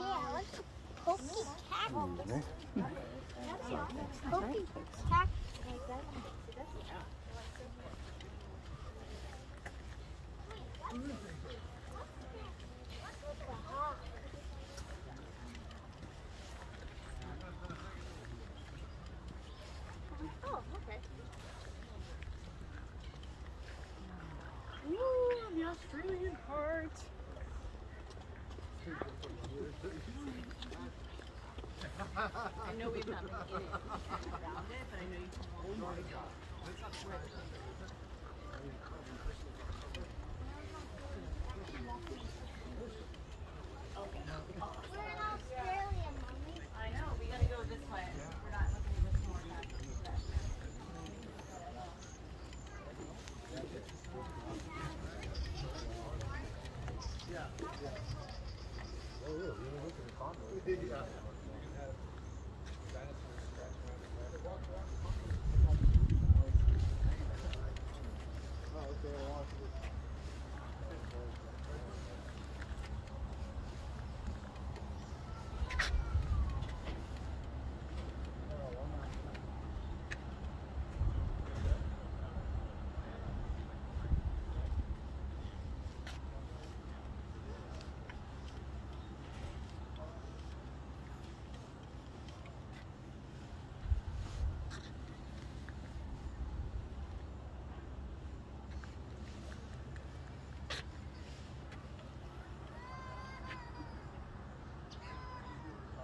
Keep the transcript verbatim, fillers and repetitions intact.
Yeah, what's a pokey cactus? Pokey cactus. Oh, okay. Ooh, the Australian heart. I know we've not been in it around it, but I know you can walk. Oh my god. Okay.